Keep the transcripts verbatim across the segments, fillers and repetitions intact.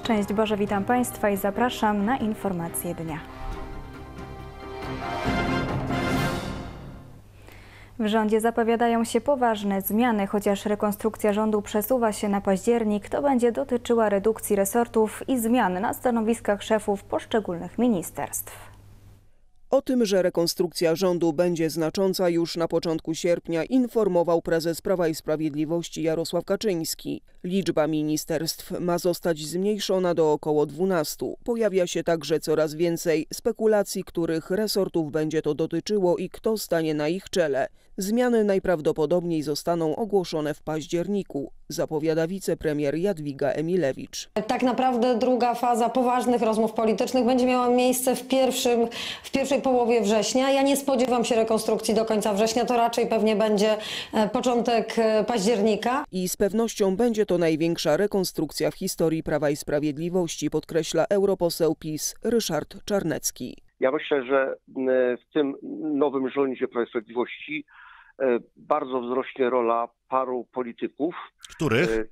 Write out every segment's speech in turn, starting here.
Szczęść Boże, witam Państwa i zapraszam na informacje dnia. W rządzie zapowiadają się poważne zmiany, chociaż rekonstrukcja rządu przesuwa się na październik, to będzie dotyczyła redukcji resortów i zmian na stanowiskach szefów poszczególnych ministerstw. O tym, że rekonstrukcja rządu będzie znacząca, już na początku sierpnia informował prezes Prawa i Sprawiedliwości Jarosław Kaczyński. Liczba ministerstw ma zostać zmniejszona do około dwunastu. Pojawia się także coraz więcej spekulacji, których resortów będzie to dotyczyło i kto stanie na ich czele. Zmiany najprawdopodobniej zostaną ogłoszone w październiku, zapowiada wicepremier Jadwiga Emilewicz. Tak naprawdę druga faza poważnych rozmów politycznych będzie miała miejsce w, pierwszym, w pierwszej połowie września. Ja nie spodziewam się rekonstrukcji do końca września, to raczej pewnie będzie początek października. I z pewnością będzie to największa rekonstrukcja w historii Prawa i Sprawiedliwości, podkreśla europoseł PiS Ryszard Czarnecki. Ja myślę, że w tym nowym rządzie Prawa i Sprawiedliwości bardzo wzrośnie rola paru polityków. Których?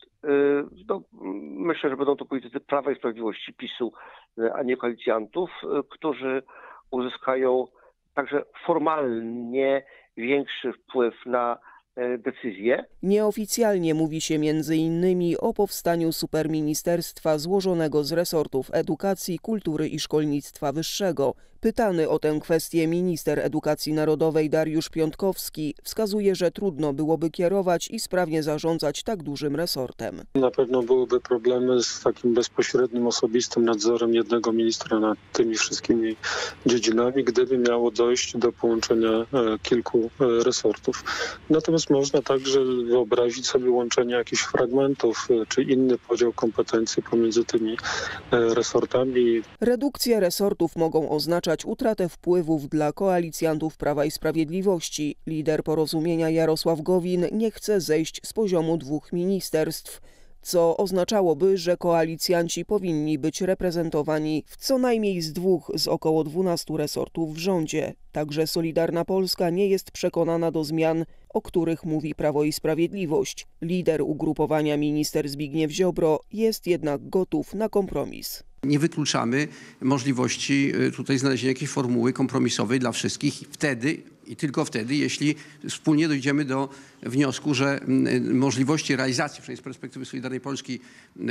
No, myślę, że będą to politycy Prawa i Sprawiedliwości, PiSu, a nie koalicjantów, którzy uzyskają także formalnie większy wpływ na decyzje. Nieoficjalnie mówi się między innymi o powstaniu superministerstwa złożonego z resortów edukacji, kultury i szkolnictwa wyższego. Pytany o tę kwestię minister edukacji narodowej Dariusz Piontkowski wskazuje, że trudno byłoby kierować i sprawnie zarządzać tak dużym resortem. Na pewno byłyby problemy z takim bezpośrednim, osobistym nadzorem jednego ministra nad tymi wszystkimi dziedzinami, gdyby miało dojść do połączenia kilku resortów. Natomiast można także wyobrazić sobie łączenie jakichś fragmentów, czy inny podział kompetencji pomiędzy tymi resortami. Redukcje resortów mogą oznaczać utratę wpływów dla koalicjantów Prawa i Sprawiedliwości. Lider Porozumienia Jarosław Gowin nie chce zejść z poziomu dwóch ministerstw, co oznaczałoby, że koalicjanci powinni być reprezentowani w co najmniej z dwóch z około dwunastu resortów w rządzie. Także Solidarna Polska nie jest przekonana do zmian, o których mówi Prawo i Sprawiedliwość. Lider ugrupowania minister Zbigniew Ziobro jest jednak gotów na kompromis. Nie wykluczamy możliwości tutaj znalezienia jakiejś formuły kompromisowej dla wszystkich wtedy i tylko wtedy, jeśli wspólnie dojdziemy do wniosku, że możliwości realizacji, przynajmniej z perspektywy Solidarnej Polski,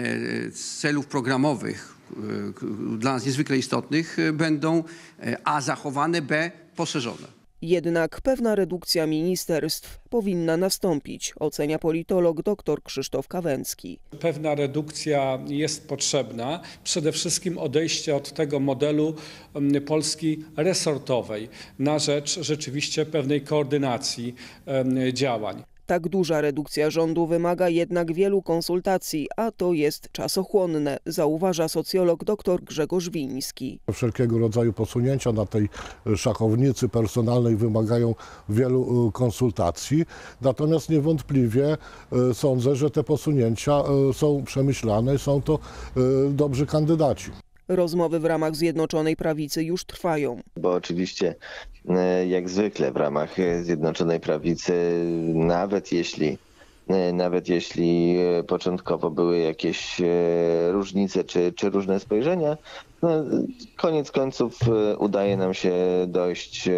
celów programowych dla nas niezwykle istotnych będą a zachowane, b poszerzone. Jednak pewna redukcja ministerstw powinna nastąpić, ocenia politolog dr Krzysztof Kawęcki. Pewna redukcja jest potrzebna, przede wszystkim odejście od tego modelu Polski resortowej na rzecz rzeczywiście pewnej koordynacji działań. Tak duża redukcja rządu wymaga jednak wielu konsultacji, a to jest czasochłonne, zauważa socjolog dr Grzegorz Wiński. Wszelkiego rodzaju posunięcia na tej szachownicy personalnej wymagają wielu konsultacji, natomiast niewątpliwie sądzę, że te posunięcia są przemyślane, są to dobrzy kandydaci. Rozmowy w ramach Zjednoczonej Prawicy już trwają. Bo oczywiście jak zwykle w ramach Zjednoczonej Prawicy, nawet jeśli, nawet jeśli początkowo były jakieś różnice czy, czy różne spojrzenia, no, koniec końców udaje nam się dojść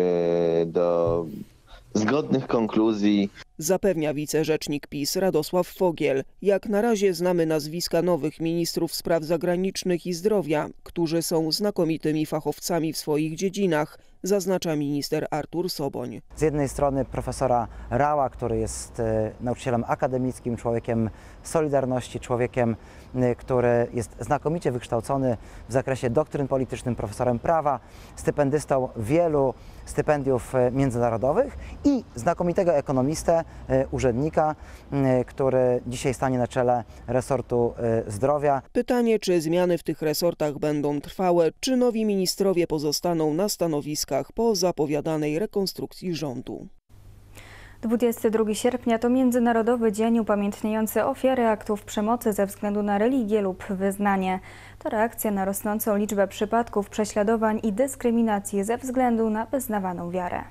do zgodnych konkluzji. Zapewnia wicerzecznik PiS Radosław Fogiel. Jak na razie znamy nazwiska nowych ministrów spraw zagranicznych i zdrowia, którzy są znakomitymi fachowcami w swoich dziedzinach, zaznacza minister Artur Soboń. Z jednej strony profesora Rała, który jest nauczycielem akademickim, człowiekiem Solidarności, człowiekiem, który jest znakomicie wykształcony w zakresie doktryn politycznych, profesorem prawa, stypendystą wielu stypendiów międzynarodowych i znakomitego ekonomistę, urzędnika, który dzisiaj stanie na czele resortu zdrowia. Pytanie, czy zmiany w tych resortach będą trwałe, czy nowi ministrowie pozostaną na stanowiskach po zapowiadanej rekonstrukcji rządu. dwudziestego drugiego sierpnia to Międzynarodowy Dzień upamiętniający ofiary aktów przemocy ze względu na religię lub wyznanie. To reakcja na rosnącą liczbę przypadków prześladowań i dyskryminacji ze względu na wyznawaną wiarę.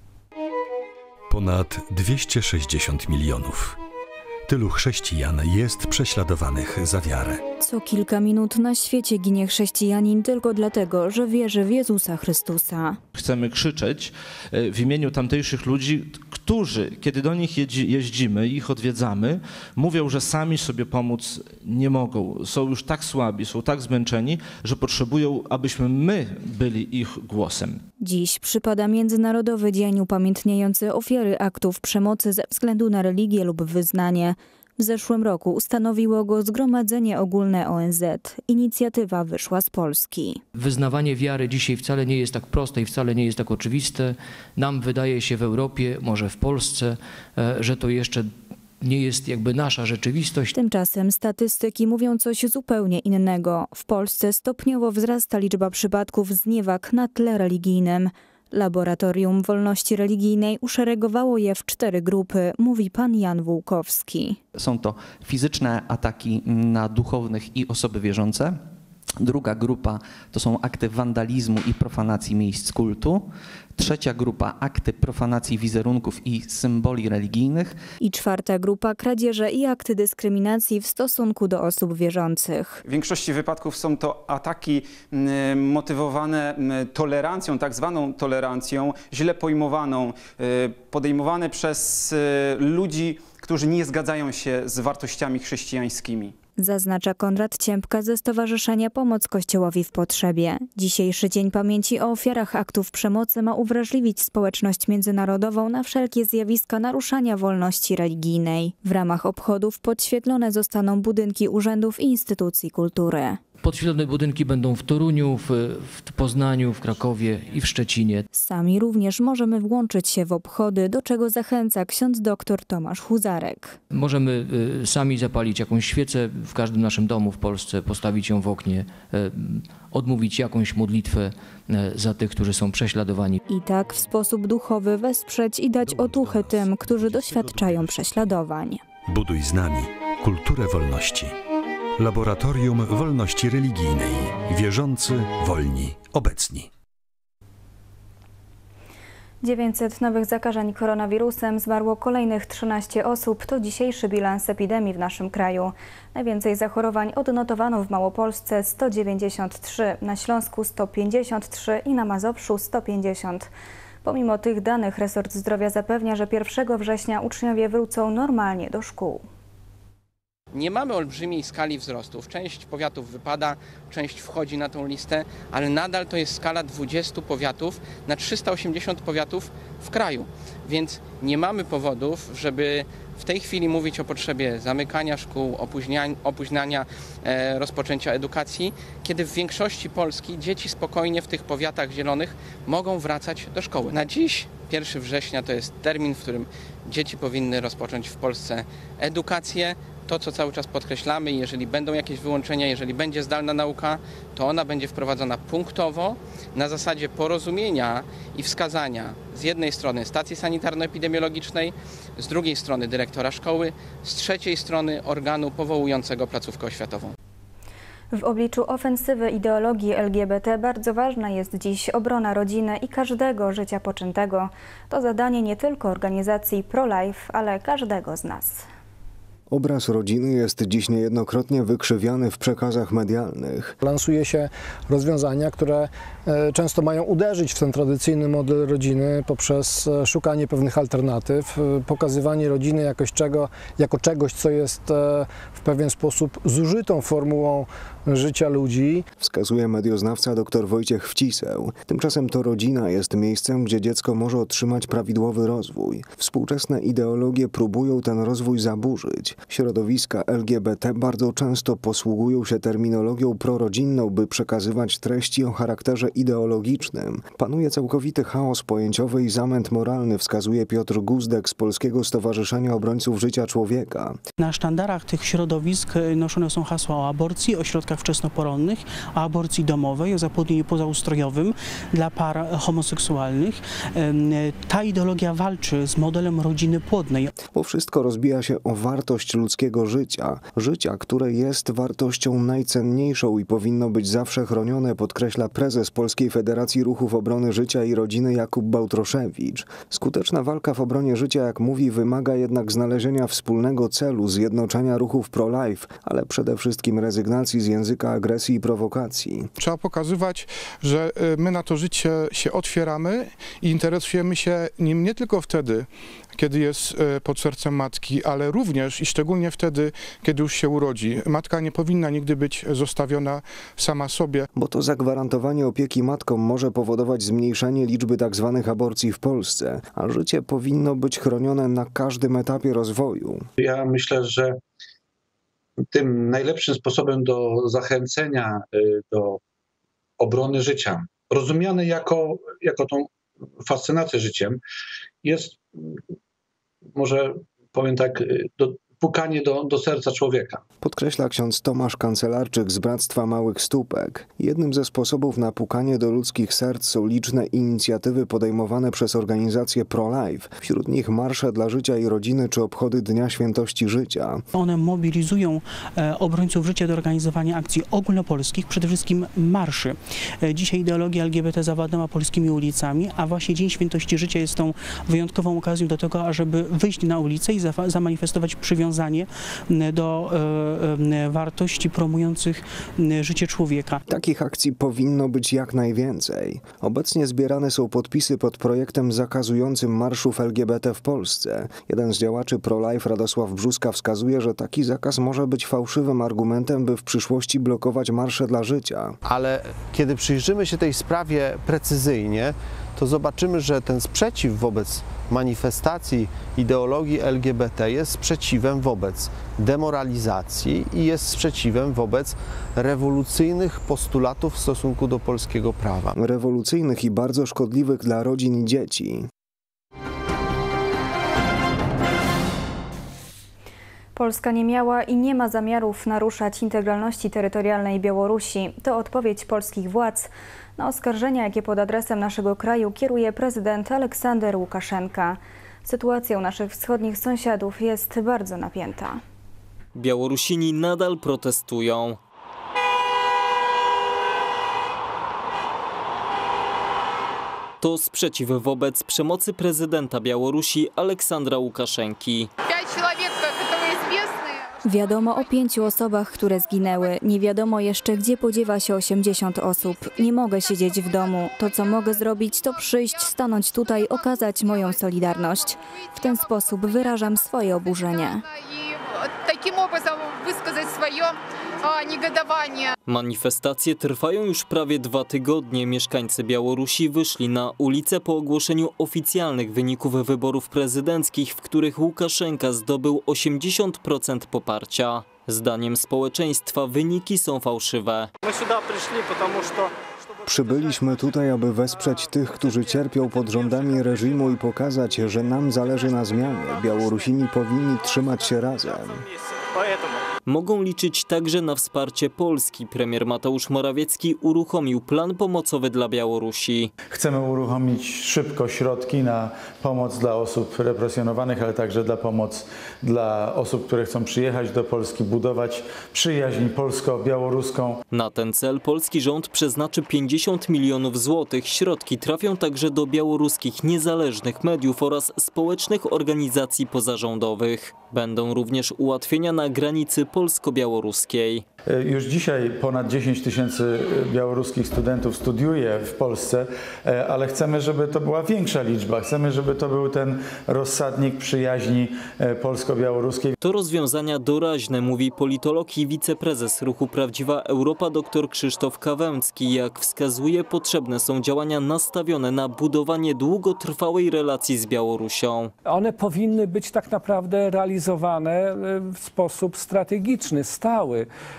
Ponad dwieście sześćdziesiąt milionów. Tylu chrześcijan jest prześladowanych za wiarę. Co kilka minut na świecie ginie chrześcijanin tylko dlatego, że wierzy w Jezusa Chrystusa. Chcemy krzyczeć w imieniu tamtejszych ludzi, którzy, kiedy do nich jeździmy i ich odwiedzamy, mówią, że sami sobie pomóc nie mogą. Są już tak słabi, są tak zmęczeni, że potrzebują, abyśmy my byli ich głosem. Dziś przypada Międzynarodowy Dzień upamiętniający ofiary aktów przemocy ze względu na religię lub wyznanie. W zeszłym roku ustanowiło go Zgromadzenie Ogólne O N Z. Inicjatywa wyszła z Polski. Wyznawanie wiary dzisiaj wcale nie jest tak proste i wcale nie jest tak oczywiste. Nam wydaje się w Europie, może w Polsce, że to jeszcze nie jest jakby nasza rzeczywistość. Tymczasem statystyki mówią coś zupełnie innego. W Polsce stopniowo wzrasta liczba przypadków zniewag na tle religijnym. Laboratorium Wolności Religijnej uszeregowało je w cztery grupy, mówi pan Jan Wółkowski. Są to fizyczne ataki na duchownych i osoby wierzące. Druga grupa to są akty wandalizmu i profanacji miejsc kultu. Trzecia grupa akty profanacji wizerunków i symboli religijnych. I czwarta grupa kradzieże i akty dyskryminacji w stosunku do osób wierzących. W większości wypadków są to ataki motywowane tolerancją, tak zwaną tolerancją, źle pojmowaną, podejmowane przez ludzi, którzy nie zgadzają się z wartościami chrześcijańskimi. Zaznacza Konrad Ciępka ze Stowarzyszenia Pomoc Kościołowi w Potrzebie. Dzisiejszy Dzień Pamięci o ofiarach aktów przemocy ma uwrażliwić społeczność międzynarodową na wszelkie zjawiska naruszania wolności religijnej. W ramach obchodów podświetlone zostaną budynki urzędów i instytucji kultury. Podświetlone budynki będą w Toruniu, w, w Poznaniu, w Krakowie i w Szczecinie. Sami również możemy włączyć się w obchody, do czego zachęca ksiądz dr Tomasz Huzarek. Możemy y, sami zapalić jakąś świecę w każdym naszym domu w Polsce, postawić ją w oknie, y, odmówić jakąś modlitwę y, za tych, którzy są prześladowani. I tak w sposób duchowy wesprzeć i dać otuchę tym, którzy doświadczają prześladowań. Buduj z nami kulturę wolności. Laboratorium Wolności Religijnej. Wierzący, wolni, obecni. dziewięćset nowych zakażeń koronawirusem, zmarło kolejnych trzynaście osób. To dzisiejszy bilans epidemii w naszym kraju. Najwięcej zachorowań odnotowano w Małopolsce sto dziewięćdziesiąt trzy, na Śląsku sto pięćdziesiąt trzy i na Mazowszu sto pięćdziesiąt. Pomimo tych danych resort zdrowia zapewnia, że pierwszego września uczniowie wrócą normalnie do szkół. Nie mamy olbrzymiej skali wzrostów. Część powiatów wypada, część wchodzi na tą listę, ale nadal to jest skala dwudziestu powiatów na trzysta osiemdziesiąt powiatów w kraju. Więc nie mamy powodów, żeby w tej chwili mówić o potrzebie zamykania szkół, opóźniania, opóźniania e, rozpoczęcia edukacji, kiedy w większości Polski dzieci spokojnie w tych powiatach zielonych mogą wracać do szkoły. Na dziś pierwszego września to jest termin, w którym dzieci powinny rozpocząć w Polsce edukację. To, co cały czas podkreślamy, jeżeli będą jakieś wyłączenia, jeżeli będzie zdalna nauka, to ona będzie wprowadzona punktowo na zasadzie porozumienia i wskazania z jednej strony stacji sanitarno-epidemiologicznej, z drugiej strony dyrektora szkoły, z trzeciej strony organu powołującego placówkę oświatową. W obliczu ofensywy ideologii L G B T bardzo ważna jest dziś obrona rodziny i każdego życia poczętego. To zadanie nie tylko organizacji pro-life, ale każdego z nas. Obraz rodziny jest dziś niejednokrotnie wykrzywiany w przekazach medialnych. Lansuje się rozwiązania, które często mają uderzyć w ten tradycyjny model rodziny poprzez szukanie pewnych alternatyw, pokazywanie rodziny jakoś czego, jako czegoś, co jest w pewien sposób zużytą formułą życia ludzi. Wskazuje medioznawca dr Wojciech Wciseł. Tymczasem to rodzina jest miejscem, gdzie dziecko może otrzymać prawidłowy rozwój. Współczesne ideologie próbują ten rozwój zaburzyć. Środowiska L G B T bardzo często posługują się terminologią prorodzinną, by przekazywać treści o charakterze ideologicznym. Panuje całkowity chaos pojęciowy i zamęt moralny, wskazuje Piotr Guzdek z Polskiego Stowarzyszenia Obrońców Życia Człowieka. Na sztandarach tych środowisk noszone są hasła o aborcji, o środkach wczesnoporonnych, o aborcji domowej, o zapłodnieniu pozaustrojowym dla par homoseksualnych. Ta ideologia walczy z modelem rodziny płodnej. Bo wszystko rozbija się o wartość ludzkiego życia. Życia, które jest wartością najcenniejszą i powinno być zawsze chronione, podkreśla prezes Polskiej Federacji Ruchów Obrony Życia i Rodziny Jakub Bałtroszewicz. Skuteczna walka w obronie życia, jak mówi, wymaga jednak znalezienia wspólnego celu, zjednoczenia ruchów pro-life, ale przede wszystkim rezygnacji z języka agresji i prowokacji. Trzeba pokazywać, że my na to życie się otwieramy i interesujemy się nim nie tylko wtedy, kiedy jest pod sercem matki, ale również i szczególnie wtedy, kiedy już się urodzi. Matka nie powinna nigdy być zostawiona sama sobie. Bo to zagwarantowanie opieki matkom może powodować zmniejszenie liczby tzw. aborcji w Polsce, a życie powinno być chronione na każdym etapie rozwoju. Ja myślę, że tym najlepszym sposobem do zachęcenia do obrony życia, rozumiane jako, jako tą fascynację życiem, jest, może powiem tak, do, pukanie do, do serca człowieka. Podkreśla ksiądz Tomasz Kancelarczyk z Bractwa Małych Stópek. Jednym ze sposobów na pukanie do ludzkich serc są liczne inicjatywy podejmowane przez organizacje pro-life. Wśród nich marsze dla życia i rodziny czy obchody Dnia Świętości Życia. One mobilizują obrońców życia do organizowania akcji ogólnopolskich, przede wszystkim marszy. Dzisiaj ideologia L G B T zawładnęła polskimi ulicami, a właśnie Dzień Świętości Życia jest tą wyjątkową okazją do tego, ażeby wyjść na ulicę i zamanifestować przywiązanie do wartości promujących życie człowieka. Takich akcji powinno być jak najwięcej. Obecnie zbierane są podpisy pod projektem zakazującym marszów L G B T w Polsce. Jeden z działaczy pro-life, Radosław Brzuska, wskazuje, że taki zakaz może być fałszywym argumentem, by w przyszłości blokować marsze dla życia. Ale kiedy przyjrzymy się tej sprawie precyzyjnie, to zobaczymy, że ten sprzeciw wobec manifestacji ideologii L G B T jest sprzeciwem wobec demoralizacji i jest sprzeciwem wobec rewolucyjnych postulatów w stosunku do polskiego prawa. Rewolucyjnych i bardzo szkodliwych dla rodzin i dzieci. Polska nie miała i nie ma zamiarów naruszać integralności terytorialnej Białorusi. To odpowiedź polskich władz na oskarżenia, jakie pod adresem naszego kraju kieruje prezydent Aleksander Łukaszenka. Sytuacja u naszych wschodnich sąsiadów jest bardzo napięta. Białorusini nadal protestują. To sprzeciw wobec przemocy prezydenta Białorusi Aleksandra Łukaszenki. Wiadomo o pięciu osobach, które zginęły. Nie wiadomo jeszcze, gdzie podziewa się osiemdziesiąt osób. Nie mogę siedzieć w domu. To, co mogę zrobić, to przyjść, stanąć tutaj, okazać moją solidarność. W ten sposób wyrażam swoje oburzenie. Manifestacje trwają już prawie dwa tygodnie. Mieszkańcy Białorusi wyszli na ulicę po ogłoszeniu oficjalnych wyników wyborów prezydenckich, w których Łukaszenka zdobył osiemdziesiąt procent poparcia. Zdaniem społeczeństwa wyniki są fałszywe. Przybyliśmy tutaj, aby wesprzeć tych, którzy cierpią pod rządami reżimu i pokazać, że nam zależy na zmianie. Białorusini powinni trzymać się razem. Mogą liczyć także na wsparcie Polski. Premier Mateusz Morawiecki uruchomił plan pomocowy dla Białorusi. Chcemy uruchomić szybko środki na pomoc dla osób represjonowanych, ale także dla pomoc dla osób, które chcą przyjechać do Polski, budować przyjaźń polsko-białoruską. Na ten cel polski rząd przeznaczy pięćdziesiąt milionów złotych. Środki trafią także do białoruskich niezależnych mediów oraz społecznych organizacji pozarządowych. Będą również ułatwienia na granicy polsko-białoruskiej. Już dzisiaj ponad dziesięć tysięcy białoruskich studentów studiuje w Polsce, ale chcemy, żeby to była większa liczba. Chcemy, żeby to był ten rozsadnik przyjaźni polsko-białoruskiej. To rozwiązania doraźne, mówi politolog i wiceprezes ruchu Prawdziwa Europa dr Krzysztof Kawęcki. Jak wskazuje, potrzebne są działania nastawione na budowanie długotrwałej relacji z Białorusią. One powinny być tak naprawdę realizowane w sposób strategiczny, stały.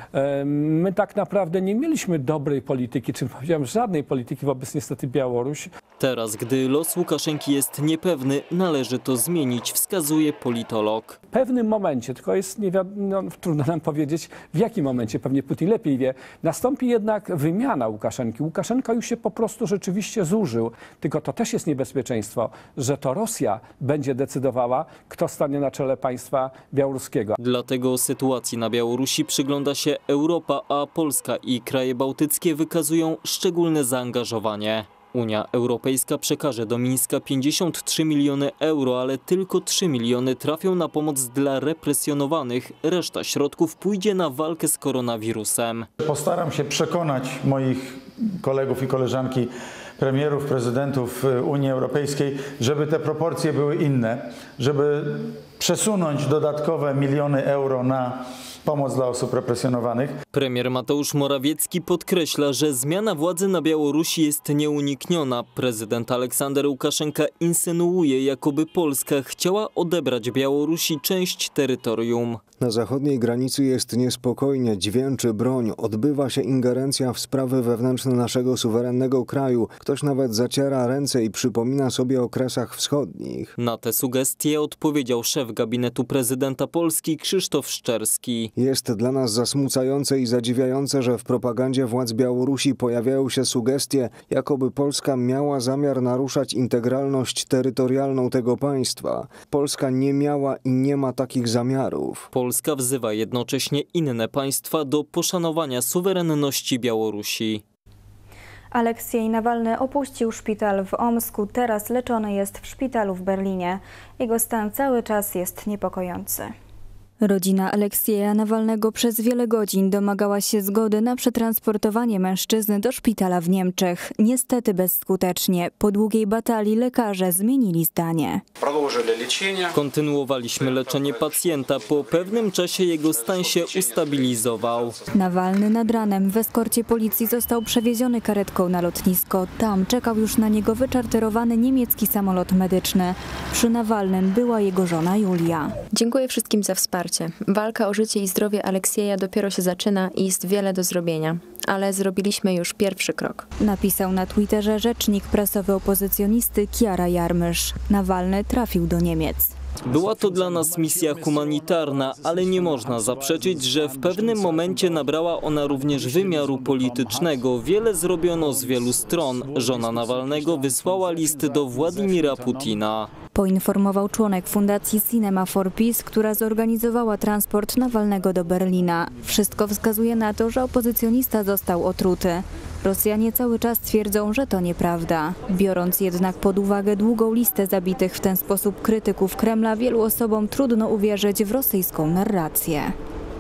My tak naprawdę nie mieliśmy dobrej polityki, czy powiedziałem żadnej polityki wobec niestety Białorusi. Teraz, gdy los Łukaszenki jest niepewny, należy to zmienić, wskazuje politolog. W pewnym momencie, tylko jest nie wiadomo, no, trudno nam powiedzieć w jakim momencie, pewnie Putin lepiej wie, nastąpi jednak wymiana Łukaszenki. Łukaszenka już się po prostu rzeczywiście zużył, tylko to też jest niebezpieczeństwo, że to Rosja będzie decydowała, kto stanie na czele państwa białoruskiego. Dlatego sytuacji na Białorusi przygląda się Europa, a Polska i kraje bałtyckie wykazują szczególne zaangażowanie. Unia Europejska przekaże do Mińska pięćdziesiąt trzy miliony euro, ale tylko trzy miliony trafią na pomoc dla represjonowanych. Reszta środków pójdzie na walkę z koronawirusem. Postaram się przekonać moich kolegów i koleżanki, premierów, prezydentów Unii Europejskiej, żeby te proporcje były inne, żeby przesunąć dodatkowe miliony euro na pomoc dla osób represjonowanych. Premier Mateusz Morawiecki podkreśla, że zmiana władzy na Białorusi jest nieunikniona. Prezydent Aleksander Łukaszenka insynuuje, jakoby Polska chciała odebrać Białorusi część terytorium. Na zachodniej granicy jest niespokojnie, dźwięczy broń, odbywa się ingerencja w sprawy wewnętrzne naszego suwerennego kraju. Ktoś nawet zaciera ręce i przypomina sobie o Kresach Wschodnich. Na te sugestie odpowiedział szef gabinetu prezydenta Polski Krzysztof Szczerski. Jest dla nas zasmucające i zadziwiające, że w propagandzie władz Białorusi pojawiają się sugestie, jakoby Polska miała zamiar naruszać integralność terytorialną tego państwa. Polska nie miała i nie ma takich zamiarów. Polska wzywa jednocześnie inne państwa do poszanowania suwerenności Białorusi. Aleksiej Nawalny opuścił szpital w Omsku, teraz leczony jest w szpitalu w Berlinie. Jego stan cały czas jest niepokojący. Rodzina Aleksieja Nawalnego przez wiele godzin domagała się zgody na przetransportowanie mężczyzny do szpitala w Niemczech. Niestety bezskutecznie. Po długiej batalii lekarze zmienili zdanie. Kontynuowaliśmy leczenie pacjenta. Po pewnym czasie jego stan się ustabilizował. Nawalny nad ranem w eskorcie policji został przewieziony karetką na lotnisko. Tam czekał już na niego wyczarterowany niemiecki samolot medyczny. Przy Nawalnym była jego żona Julia. Dziękuję wszystkim za wsparcie. Walka o życie i zdrowie Aleksieja dopiero się zaczyna i jest wiele do zrobienia, ale zrobiliśmy już pierwszy krok. Napisał na Twitterze rzecznik prasowy opozycjonisty Kiara Jarmysz. Nawalny trafił do Niemiec. Była to dla nas misja humanitarna, ale nie można zaprzeczyć, że w pewnym momencie nabrała ona również wymiaru politycznego. Wiele zrobiono z wielu stron. Żona Nawalnego wysłała list do Władimira Putina. Poinformował członek fundacji Cinema for Peace, która zorganizowała transport Nawalnego do Berlina. Wszystko wskazuje na to, że opozycjonista został otruty. Rosjanie cały czas twierdzą, że to nieprawda. Biorąc jednak pod uwagę długą listę zabitych w ten sposób krytyków Kremla, wielu osobom trudno uwierzyć w rosyjską narrację.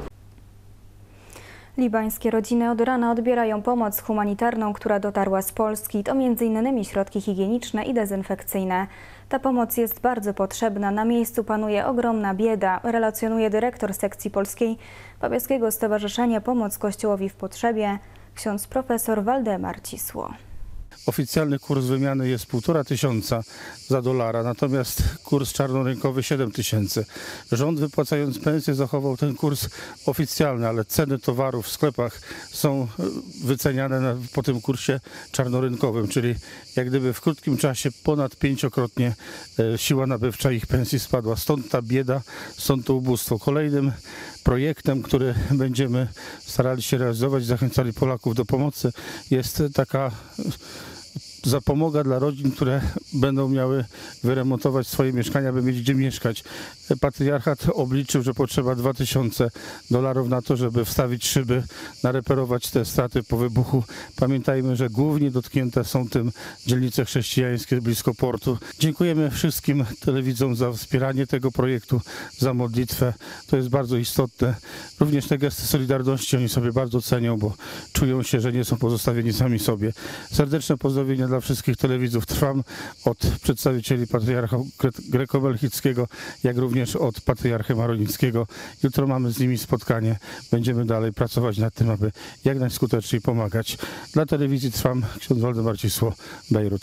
Libańskie rodziny od rana odbierają pomoc humanitarną, która dotarła z Polski. To między innymi środki higieniczne i dezynfekcyjne. Ta pomoc jest bardzo potrzebna. Na miejscu panuje ogromna bieda, relacjonuje dyrektor sekcji polskiej Papieskiego Stowarzyszenia Pomoc Kościołowi w Potrzebie, ksiądz profesor Waldemar Cisło. Oficjalny kurs wymiany jest półtora tysiąca za dolara, natomiast kurs czarnorynkowy siedem tysięcy. Rząd, wypłacając pensję, zachował ten kurs oficjalny, ale ceny towarów w sklepach są wyceniane na, po tym kursie czarnorynkowym, czyli jak gdyby w krótkim czasie ponad pięciokrotnie e, siła nabywcza ich pensji spadła. Stąd ta bieda, stąd to ubóstwo. Kolejnym projektem, który będziemy starali się realizować, zachęcali Polaków do pomocy, jest taka zapomoga dla rodzin, które będą miały wyremontować swoje mieszkania, by mieć gdzie mieszkać. Patriarchat obliczył, że potrzeba dwa tysiące dolarów na to, żeby wstawić szyby, nareperować te straty po wybuchu. Pamiętajmy, że głównie dotknięte są tym dzielnice chrześcijańskie blisko portu. Dziękujemy wszystkim telewidzom za wspieranie tego projektu, za modlitwę. To jest bardzo istotne. Również te gesty solidarności oni sobie bardzo cenią, bo czują się, że nie są pozostawieni sami sobie. Serdeczne pozdrowienia dla wszystkich telewidzów. Trwam od przedstawicieli patriarcha greko-belchickiego, jak również od patriarchy maronickiego. Jutro mamy z nimi spotkanie. Będziemy dalej pracować nad tym, aby jak najskuteczniej pomagać. Dla telewizji Trwam, ksiądz Waldemar Cisło, Bejrut.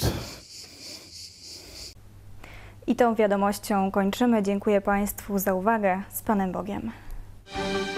I tą wiadomością kończymy. Dziękuję Państwu za uwagę. Z Panem Bogiem.